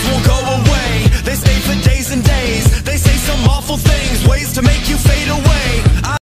won't go away. They stay for days and days. They say some awful things, ways to make you fade away.